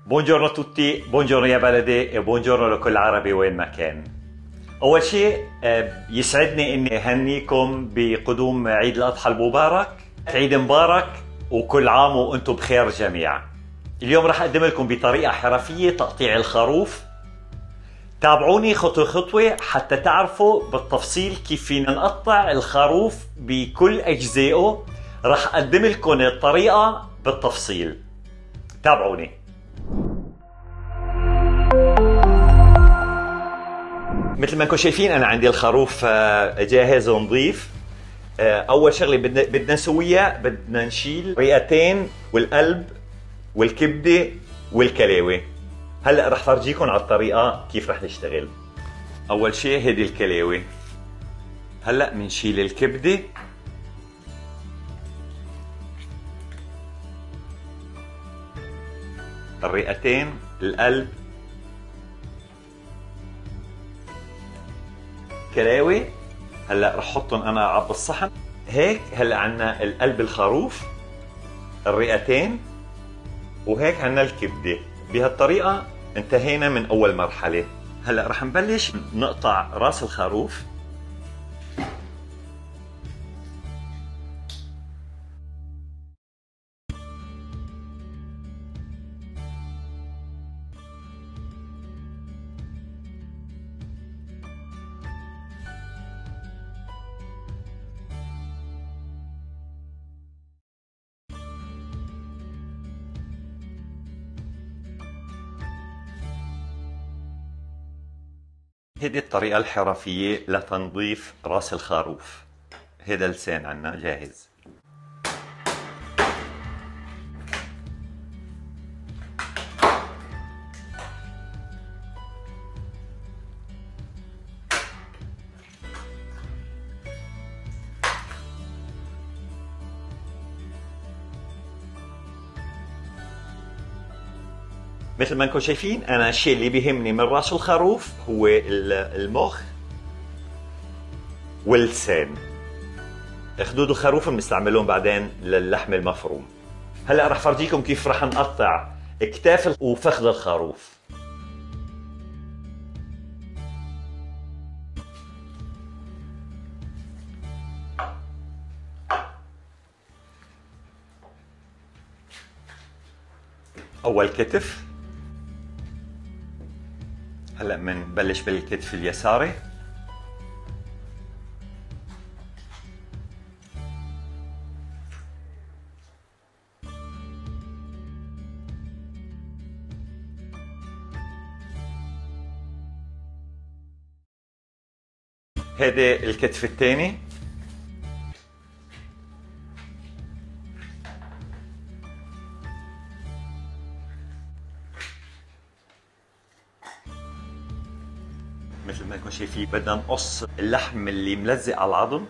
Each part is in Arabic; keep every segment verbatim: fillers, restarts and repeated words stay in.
بونجورنو توتي، بونجورنو يا بلدي، بونجورنو لكل عربي وين ما كان. أول شيء يسعدني إني أهنيكم بقدوم عيد الأضحى المبارك. عيد مبارك وكل عام وأنتم بخير جميعا. اليوم راح أقدم لكم بطريقة حرفية تقطيع الخروف. تابعوني خطوة خطوة حتى تعرفوا بالتفصيل كيف فينا نقطع الخروف بكل أجزائه. راح أقدم لكم الطريقة بالتفصيل. تابعوني. مثل ما انكم شايفين انا عندي الخروف جاهز ونظيف. اول شغله بدنا بدنا نسويها، بدنا نشيل رئتين والقلب والكبده والكلاوي. هلا رح فرجيكم على الطريقه كيف رح نشتغل. اول شيء هذه الكلاوي. هلا بنشيل الكبده، الرئتين، القلب، كلاوي. هلا رح احطهم انا على الصحن هيك. هلا عنا القلب الخروف، الرئتين، وهيك عنا الكبده. بهالطريقه انتهينا من اول مرحله. هلا رح نبلش نقطع راس الخروف. هذه الطريقة الحرفية لتنظيف راس الخروف. هذا اللسان عنا جاهز. مثل ما انكم شايفين انا الشيء اللي بيهمني من راس الخروف هو المخ واللسان. خدود الخروف بنستعملهم بعدين للحم المفروم. هلا رح فرجيكم كيف رح نقطع اكتاف وفخذ الخروف. اول كتف. هلا بنبلش بالكتف اليساري. هذا الكتف الثاني. مثل ما انكم شايفين بدنا نقص اللحم اللي ملزق على العظم.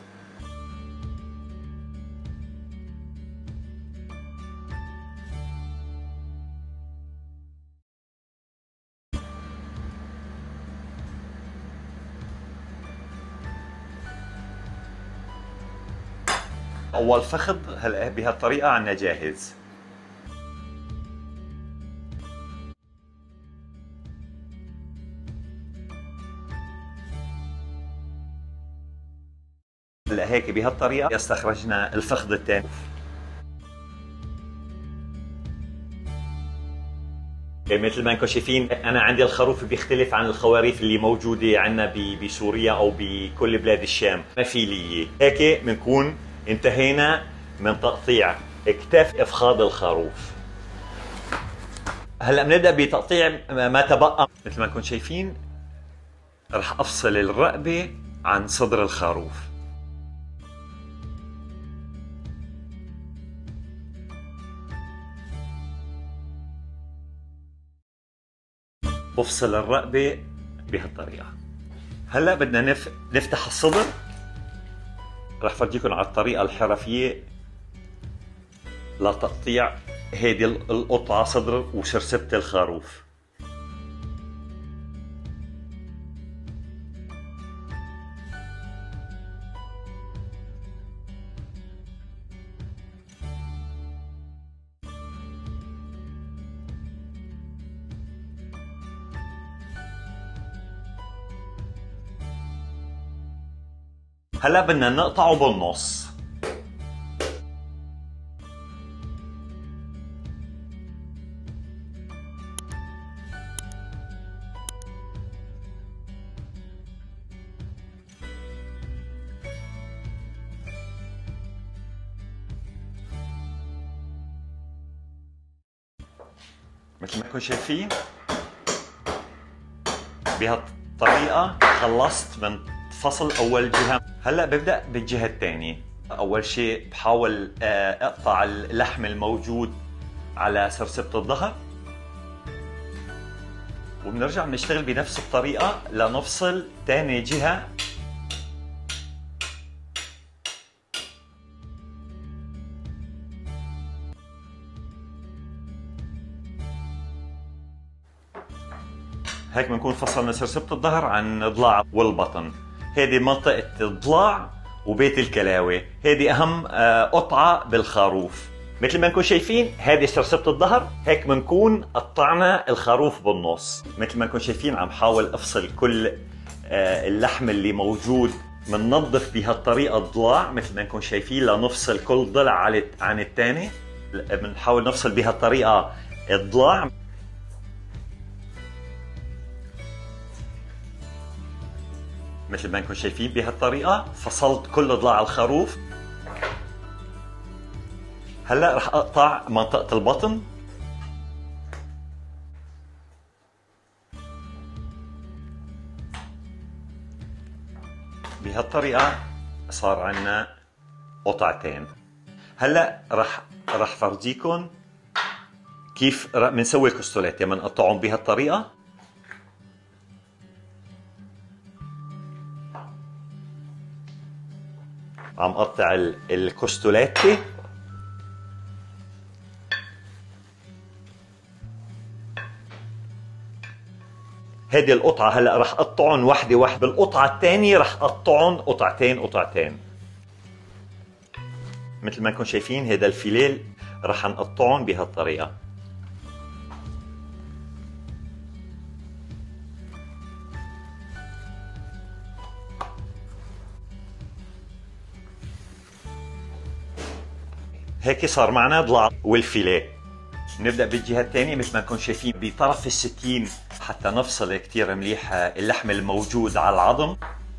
اول فخذ هلا بهالطريقه عنا جاهز. هلا هيك بهالطريقه استخرجنا الفخذ الثاني. مثل ما انكم شايفين انا عندي الخروف بيختلف عن الخواريف اللي موجوده عندنا بسوريا او بكل بلاد الشام. ما في ليه هيك بنكون انتهينا من تقطيع اكتاف افخاذ الخروف. هلا بنبدا بتقطيع ما تبقى. مثل ما انكم شايفين رح افصل الرقبه عن صدر الخروف. بفصل الرقبه بهالطريقه. هلا بدنا نف... نفتح الصدر. رح فرجيكم على الطريقه الحرفيه لتقطيع هيدي القطعه صدر وشرسبة الخروف. هلا بدنا نقطعه بالنص. مثل ما انكم شايفين بهالطريقة خلصت من فصل أول جهة. هلأ ببدأ بالجهة الثانية. أول شيء بحاول أقطع اللحم الموجود على سرسبة الظهر، وبنرجع بنشتغل بنفس الطريقة لنفصل ثاني جهة. هيك بنكون فصلنا سرسبة الظهر عن الضلع والبطن. هذه منطقة الضلع وبيت الكلاوي، هذه أهم قطعة بالخروف. مثل ما نكون شايفين هذه سرسبة الظهر، هيك بنكون قطعنا الخروف بالنص. مثل ما نكون شايفين عم حاول أفصل كل اللحم اللي موجود. بننظف بهالطريقة الضلع مثل ما نكون شايفين لنفصل كل ضلع عن الثاني. بنحاول نفصل بهالطريقة الضلع. مثل ما انكم شايفين بهالطريقة فصلت كل ضلع الخروف. هلا رح اقطع منطقة البطن. بهالطريقة صار عنا قطعتين. هلا رح رح فرجيكم كيف بنسوي الكستولات. لما نقطعهم بهالطريقة عم قطع الكستولاتي. هذه القطعة هلا رح اقطعهم وحده وحده. بالقطعة الثانية رح اقطعهم قطعتين قطعتين. مثل ما انكم شايفين هذا الفيليه رح نقطعهم بهالطريقة. هيك صار معنا ضلع والفيليه. نبدأ بالجهة الثانية. مثل ما انكم شايفين بطرف السكين حتى نفصل كتير مليح اللحم الموجود على العظم.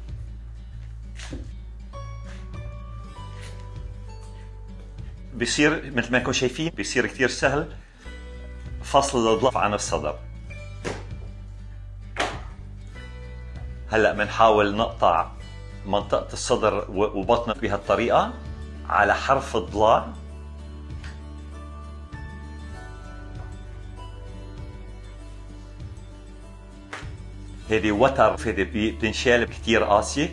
بصير مثل ما انكم شايفين بصير كتير سهل فصل الضلع عن الصدر. هلا بنحاول نقطع منطقة الصدر وبطنه بهالطريقة على حرف الضلع. هيدي وتر، هيدي بتنشال كتير قاسية.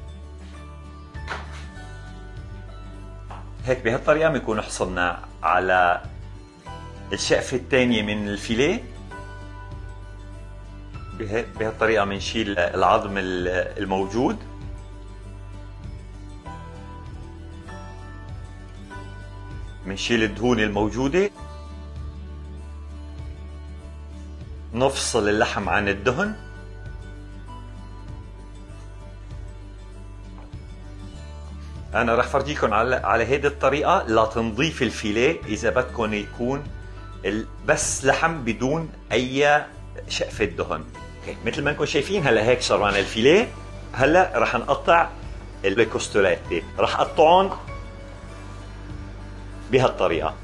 هيك بهالطريقة بنكون حصلنا على الشقفة الثانية من الفيليه. بهالطريقة بنشيل العظم الموجود. بنشيل الدهون الموجودة. نفصل اللحم عن الدهن. أنا رح فرجيكم على على هيدي الطريقة لتنظيف الفيليه إذا بدكم يكون بس لحم بدون أي شقفة دهن. مثل ما انكم شايفين هلا هيك صار معنا الفيليه. هلا رح نقطع الكوستولاتي. رح اقطعهم بهالطريقة.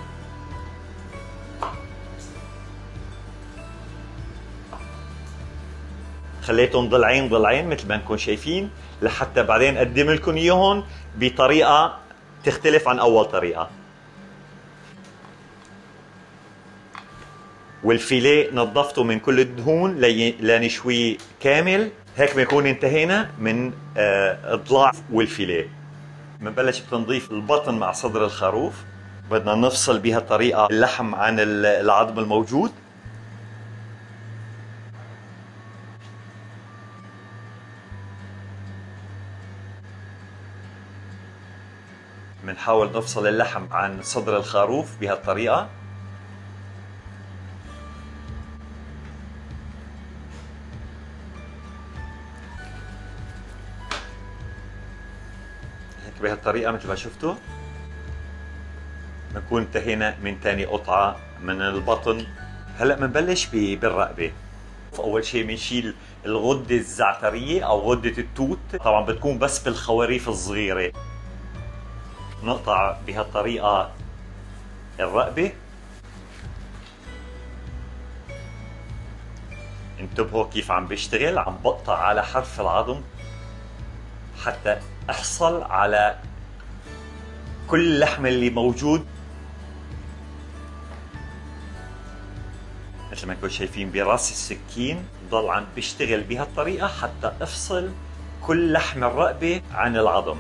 خليتهم ضلعين ضلعين مثل ما انكم شايفين لحتى بعدين اقدم لكم اياهم بطريقة تختلف عن اول طريقة. والفيليه نظفته من كل الدهون لنشويه كامل. هيك بنكون انتهينا من الضلع والفيليه. بنبلش بتنظيف البطن مع صدر الخروف. بدنا نفصل بهالطريقة اللحم عن العظم الموجود. بنحاول نفصل اللحم عن صدر الخروف بهالطريقة. بهالطريقة مثل ما شفتوا بنكون انتهينا من ثاني قطعة من البطن. هلا بنبلش بالرقبة. أول شيء بنشيل الغدة الزعترية أو غدة التوت، طبعا بتكون بس بالخواريف الصغيرة. نقطع بهالطريقة الرقبة. انتبهوا كيف عم بشتغل، عم بقطع على حرف العظم حتى احصل على كل اللحم اللي موجود. مثل ما انتم شايفين براس السكين ضل عم بشتغل بهالطريقة حتى افصل كل لحم الرقبة عن العظم.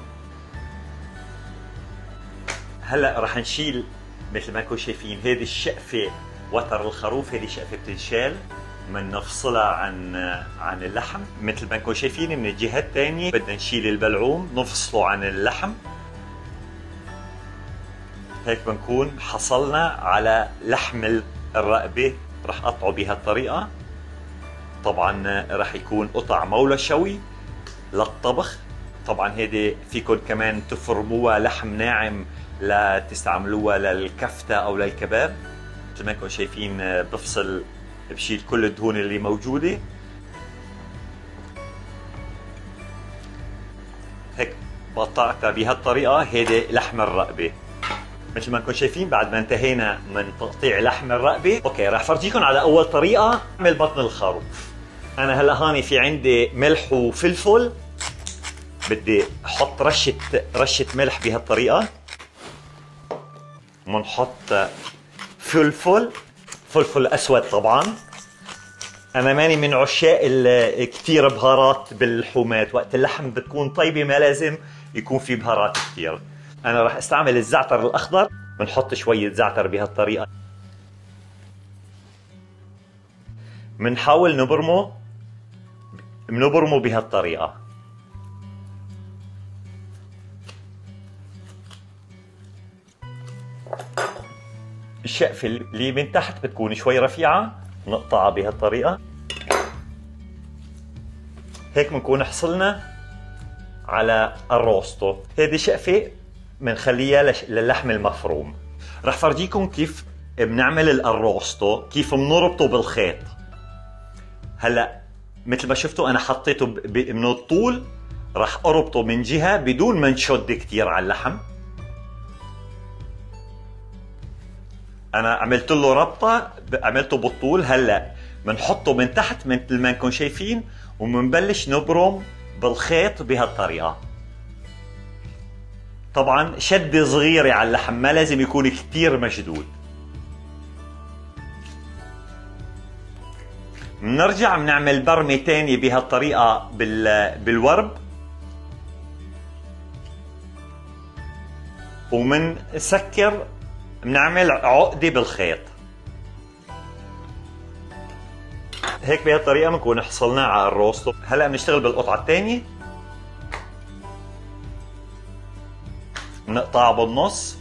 هلا رح نشيل مثل ما انتم شايفين هذه الشقفة، وتر الخروف، هذه شقفة بتنشال من نفصلها عن عن اللحم. مثل ما انتم شايفين من الجهة الثانية بدنا نشيل البلعوم نفصله عن اللحم. هيك بنكون حصلنا على لحم الرقبة. رح اقطعه بهالطريقة. طبعا رح يكون قطع مولى شوي للطبخ. طبعا هيدي فيكم كمان تفرموها لحم ناعم لتستعملوها للكفتة او للكباب. مثل ما انتم شايفين بفصل، بشيل كل الدهون اللي موجودة. هيك قطعتها بهالطريقة. هيدي لحم الرقبة. مثل ما انتم شايفين بعد ما انتهينا من تقطيع لحم الرقبة، اوكي راح فرجيكم على اول طريقة اعمل بطن الخروف. انا هلا هاني في عندي ملح وفلفل، بدي احط رشة رشة ملح بهالطريقة. بنحط فلفل فلفل اسود. طبعا انا ماني من عشاق كثير بهارات باللحومات، وقت اللحم بتكون طيبه ما لازم يكون في بهارات كثير. انا راح استعمل الزعتر الاخضر. بنحط شويه زعتر بهالطريقه. بنحاول نبرمه بنبرمه بهالطريقه. الشقفة اللي من تحت بتكون شوي رفيعة، نقطعها بهالطريقة. هيك بنكون حصلنا على الروستو. هذه شقفة بنخليها للحم المفروم. رح فرجيكم كيف بنعمل الروستو، كيف بنربطه بالخيط. هلا مثل ما شفتوا انا حطيته من الطول، رح اربطه من جهة بدون ما نشد كثير على اللحم. انا عملت له ربطه، عملته بالطول. هلا بنحطه من تحت مثل ما انكم شايفين، وبنبلش نبرم بالخيط بهالطريقه. طبعا شده صغيره على اللحم، ما لازم يكون كثير مشدود. بنرجع بنعمل برمه ثانيه بهالطريقه بال بالورب، ومنسكر بنعمل عقدة بالخيط. هيك بهالطريقة بنكون حصلنا على الروستو. هلا بنشتغل بالقطعة الثانية. بنقطعها بالنص.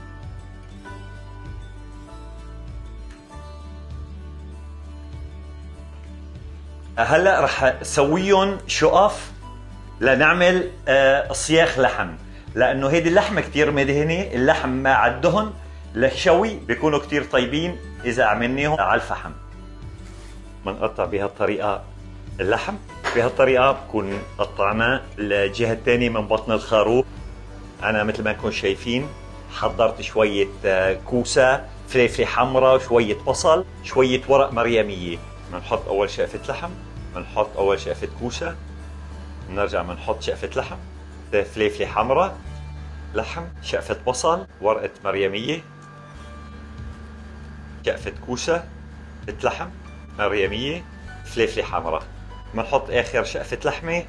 هلا رح سويهم شقف لنعمل آه صياخ لحم، لأنه هيدي اللحمة كتير مدهنة. اللحم مع الدهن للشوي بيكونوا كتير طيبين إذا عملناهم على الفحم. بنقطع بهالطريقة اللحم. بهالطريقة بكون قطعناه الجهة الثانية من بطن الخروف. أنا مثل ما انكم شايفين حضرت شوية كوسة، فلفلة حمراء، شوية بصل، شوية ورق مريمية. بنحط أول شقفة لحم، بنحط أول شقفة كوسة، بنرجع بنحط شقفة لحم، فلفلة حمراء، لحم، شقفة بصل، ورقة مريمية، شقفة كوسة، لحم، مريمية، فلفلة حمراء. بنحط آخر شقفة لحمة.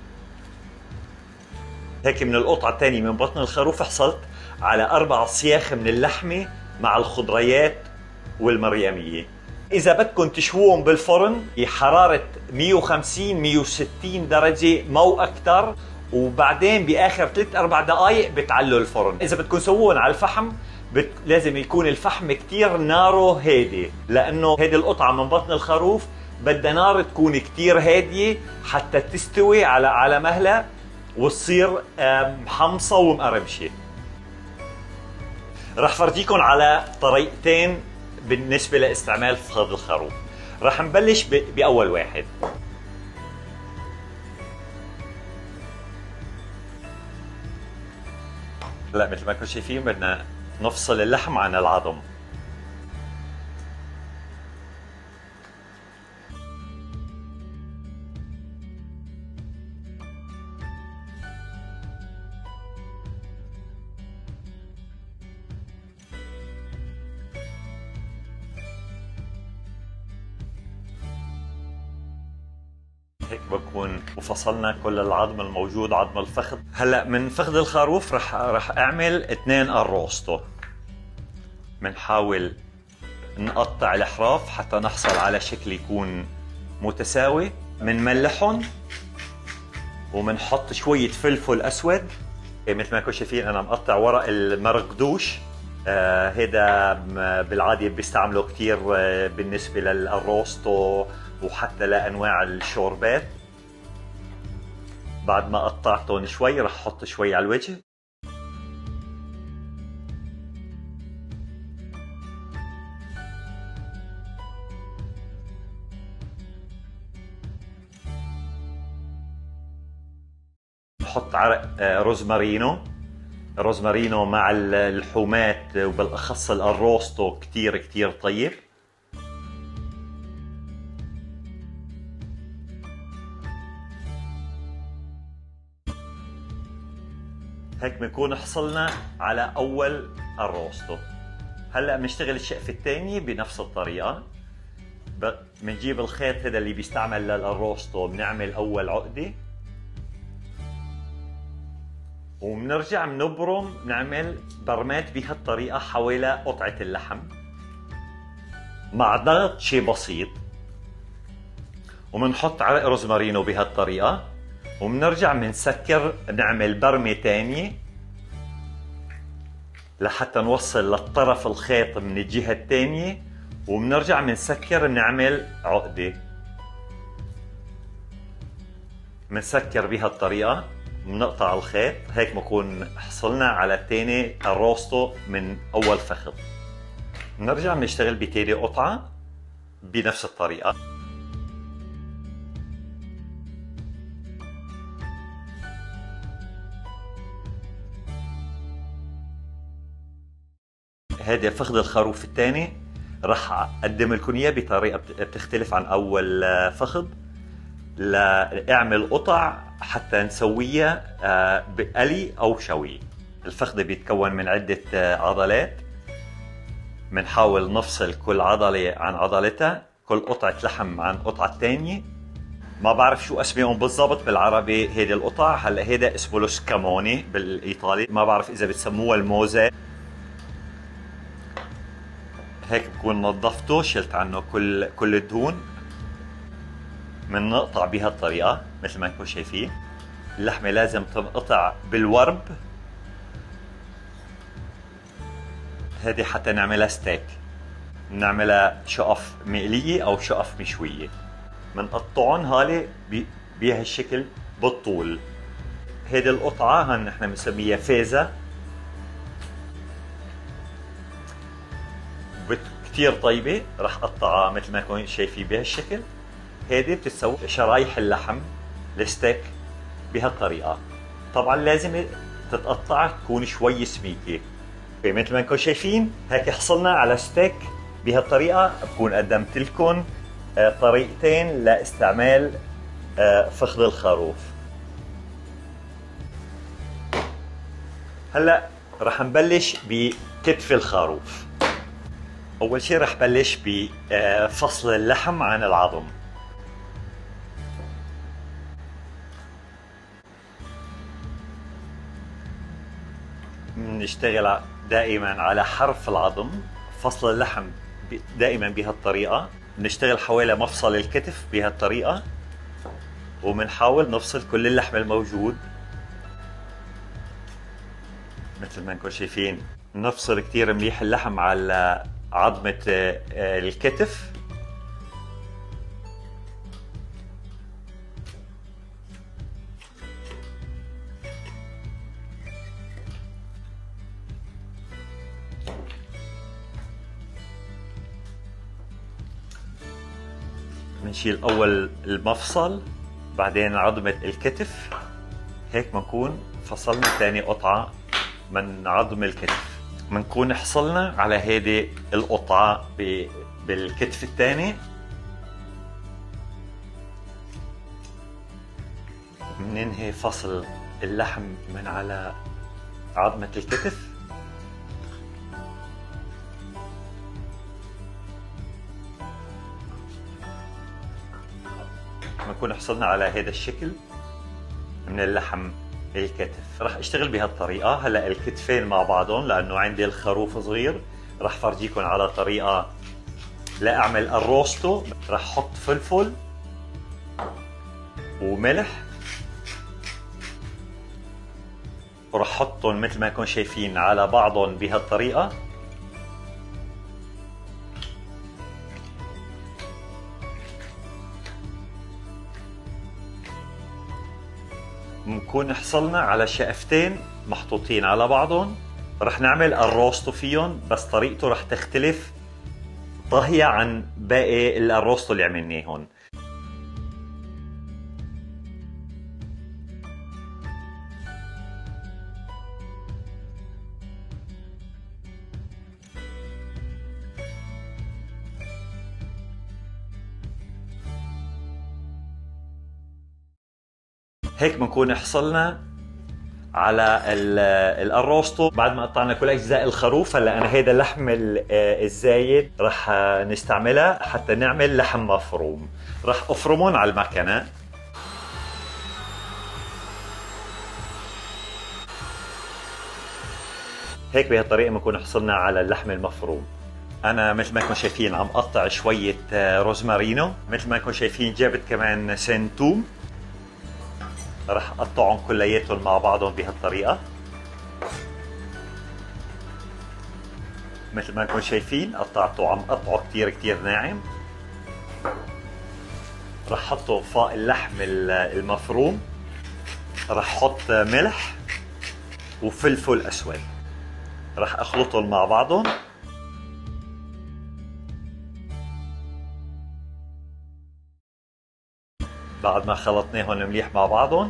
هيك من القطعة الثانية من بطن الخروف حصلت على أربع صياخ من اللحمة مع الخضريات والمريمية. إذا بدكم تشووهم بالفرن بحرارة مية وخمسين مية وستين درجة مو أكثر، وبعدين بآخر ثلاث أربع دقائق بتعلوا الفرن. إذا بدكم تسووهم على الفحم بت... لازم يكون الفحم كتير ناره هادي، لأنه هيدي القطعة من بطن الخروف بدها نار تكون كتير هادية حتى تستوي على على مهلها وتصير آه، محمصة ومقرمشة. رح فرجيكم على طريقتين بالنسبة لاستعمال فخذ الخروف. رح نبلش بأول واحد. هلا مثل ما كنتم شايفين بدنا نفصل اللحم عن العظم. هيك بكون وفصلنا كل العظم الموجود، عظم الفخذ. هلا من فخذ الخروف رح رح اعمل اثنين الروستو. بنحاول نقطع الحراف حتى نحصل على شكل يكون متساوي. بنملحهم وبنحط شوية فلفل اسود. مثل ما كنتم شايفين انا مقطع ورق المرقدوش. آه هيدا بالعادة بيستعملوا كثير آه بالنسبة للروستو وحتى لانواع الشوربات. بعد ما قطعتهم شوي رح احط شوي على الوجه. بحط عرق روزمارينو. روزمارينو مع اللحومات وبالاخص الروستو كثير كثير طيب. هيك بنكون حصلنا على اول الروستو. هلا بنشتغل الشقفه الثانيه بنفس الطريقه. بنجيب الخيط هذا اللي بيستعمل للروستو، بنعمل اول عقده وبنرجع بنبرم، بنعمل برمات بهالطريقه حوالي قطعه اللحم مع ضغط شيء بسيط، وبنحط عرق روزمارينو بهالطريقه، وبنرجع بنسكر نعمل برمه ثانيه لحتى نوصل للطرف الخيط من الجهه الثانيه، وبنرجع بنسكر بنعمل عقده. بنسكر بهالطريقه، بنقطع الخيط. هيك بكون حصلنا على ثاني الروستو من اول فخذ. بنرجع بنشتغل بثاني قطعه بنفس الطريقه. هذا فخذ الخروف الثاني. رح اقدم لكم اياه بطريقه بتختلف عن اول فخذ. لاعمل قطع حتى نسويها بقلي او شوي. الفخذ بيتكون من عده عضلات. بنحاول نفصل كل عضله عن عضلتها، كل قطعه لحم عن قطعه الثانيه. ما بعرف شو اسمائهم بالضبط بالعربي هيدي القطع. هلا هيدا اسمه لو سكاموني بالايطالي، ما بعرف اذا بتسموها الموزه. هيك بكون نظفته، شلت عنه كل كل الدهون. بنقطع بهالطريقه مثل ما انكم شايفين. اللحمه لازم تنقطع بالورب. هذه حتى نعملها ستيك، بنعملها شقف مقليه او شقف مشويه. بنقطعهم هالي بهالشكل بالطول. هيدي القطعه هن نحن بنسميها فيزا، كثير طيبه. رح قطعها مثل ما انكم شايفين بهالشكل. هيدي بتتسوى شرايح اللحم الستيك بهالطريقه. طبعا لازم تتقطع تكون شوي سميكه. مثل ما انكم شايفين هيك حصلنا على ستيك بهالطريقه. بكون قدمت لكم طريقتين لاستعمال فخذ الخروف. هلا رح نبلش بكتف الخروف. اول شيء رح بلش بفصل اللحم عن العظم. بنشتغل دائما على حرف العظم. فصل اللحم دائما بهالطريقه. بنشتغل حوالي مفصل الكتف بهالطريقه، وبنحاول نفصل كل اللحم الموجود مثل ما انكم شايفين. نفصل كثير منيح اللحم على عظمه الكتف. بنشيل اول المفصل، بعدين عظمة الكتف. هيك بنكون فصلنا ثاني قطعة من عظم الكتف. بنكون حصلنا على هيدي القطعة بالكتف الثاني. بننهي فصل اللحم من على عظمة الكتف. بنكون حصلنا على هذا الشكل من اللحم الكتف. راح اشتغل بهالطريقة. هلا الكتفين مع بعضهم لانه عندي الخروف صغير، راح فرجيكم على طريقة لاعمل الروستو. راح احط فلفل وملح، وراح احطهم مثل ما انكم شايفين على بعضهم بهالطريقة. بنكون حصلنا على شقفتين محطوطين على بعضهم. رح نعمل الروستو فيهم، بس طريقته رح تختلف طهية عن باقي الروستو اللي عملناهم. هيك بنكون حصلنا على الروستو بعد ما قطعنا كل اجزاء الخروف. هلا انا هيدا اللحم الزايد رح نستعملها حتى نعمل لحم مفروم. رح افرمهم على المكنه. هيك بهالطريقه بنكون حصلنا على اللحم المفروم. انا مثل ما انكم شايفين عم قطع شويه روزمارينو. مثل ما انكم شايفين جابت كمان سنتوم. رح اقطعهم كلياتهم مع بعضهم بهالطريقه. مثل ما انكم شايفين قطعته، عم قطعه كثير كثير ناعم. رح احطه فوق اللحم المفروم. رح احط ملح وفلفل اسود. رح اخلطهم مع بعضهم. بعد ما خلطناهم منيح مع بعضهم،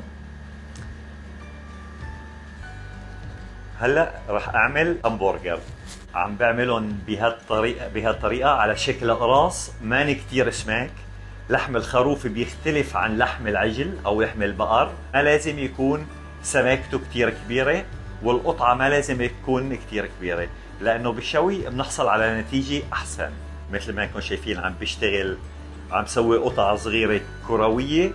هلا رح اعمل همبرجر. عم بعملهم بهالطريقه بهالطريقه على شكل اقراص، ماني كثير سماك. لحم الخروف بيختلف عن لحم العجل او لحم البقر، ما لازم يكون سماكته كثير كبيره، والقطعه ما لازم تكون كثير كبيره، لانه بالشوي بنحصل على نتيجه احسن. مثل ما انكم شايفين عم بشتغل، عم سوي قطع صغيره كرويه.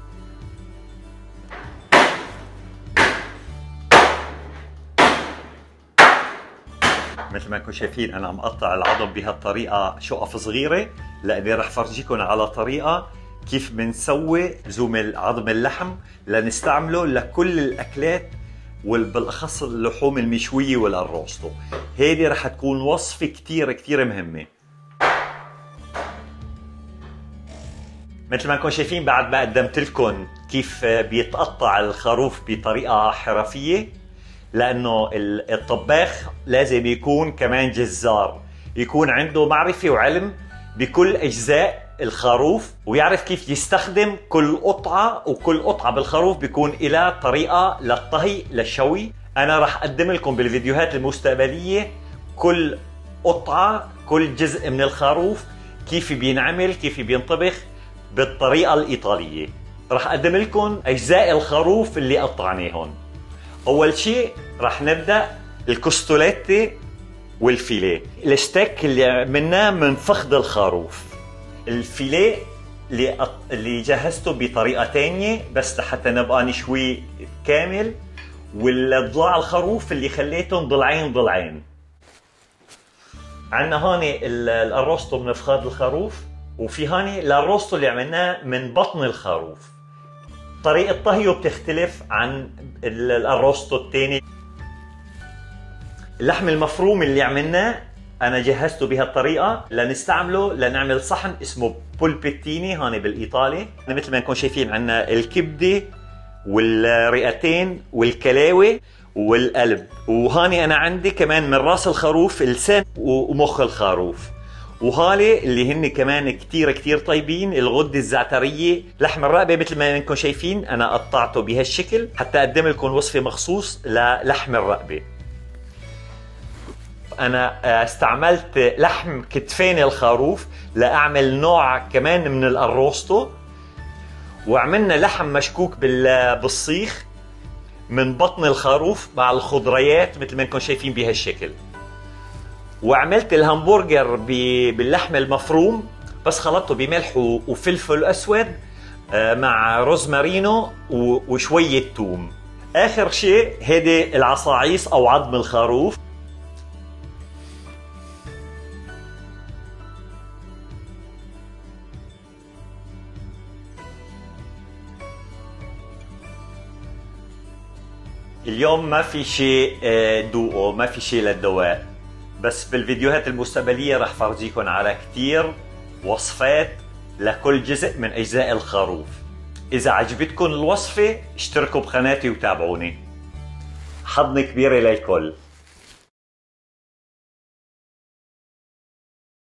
مثل ما انكم شايفين انا عم قطع العظم بهالطريقه شقف صغيره، لاني رح فرجيكم على طريقه كيف بنسوي زوم عظم اللحم لنستعمله لكل الاكلات، وبالاخص اللحوم المشويه والروستو. هيدي رح تكون وصفه كثير كثير مهمه. مثل ما انكم شايفين بعد ما قدمت لكم كيف بيتقطع الخروف بطريقه حرفيه، لانه الطباخ لازم يكون كمان جزار، يكون عنده معرفه وعلم بكل اجزاء الخروف، ويعرف كيف يستخدم كل قطعه، وكل قطعه بالخروف بيكون لها طريقه للطهي للشوي. انا راح اقدم لكم بالفيديوهات المستقبليه كل قطعه، كل جزء من الخروف كيف بينعمل، كيف بينطبخ بالطريقه الايطاليه. راح اقدم لكم اجزاء الخروف اللي قطعناهم. اول شيء راح نبدا الكوستوليتي والفيليه. الستيك اللي عملناه من فخذ الخروف. الفيليه اللي اللي جهزته بطريقه ثانيه بس حتى نبقى نشويه كامل، والضلع الخروف اللي خليتهم ضلعين ضلعين. عندنا هون الروستو من فخذ الخروف، وفي هون الروستو اللي عملناه من بطن الخروف. طريقة طهيه بتختلف عن الروستو الثاني. اللحم المفروم اللي عملناه انا جهزته بهالطريقة لنستعمله لنعمل صحن اسمه بولبيتيني هون بالايطالي. مثل ما انكم شايفين عندنا الكبدة والرئتين والكلاوي والقلب، وهاني انا عندي كمان من راس الخروف اللسان ومخ الخروف، وهالي اللي هن كمان كتير كتير طيبين، الغدة الزعترية. لحم الرقبة مثل ما انكم شايفين انا قطعته بهالشكل حتى اقدم لكم وصفة مخصوص للحم الرقبة. انا استعملت لحم كتفين الخروف لاعمل نوع كمان من الارروستو، وعملنا لحم مشكوك بالصيخ من بطن الخروف مع الخضريات مثل ما انكم شايفين بهالشكل. وعملت الهمبرجر باللحم المفروم بس خلطته بملح وفلفل اسود مع روزمارينو وشوية توم. اخر شيء هيدي العصاعيص او عظم الخروف. اليوم ما في شيء دوقه، ما في شيء للدواء، بس بالفيديوهات المستقبلية رح فرجيكم على كتير وصفات لكل جزء من أجزاء الخروف. إذا عجبتكم الوصفة اشتركوا بقناتي وتابعوني. حضن كبيرة للكل.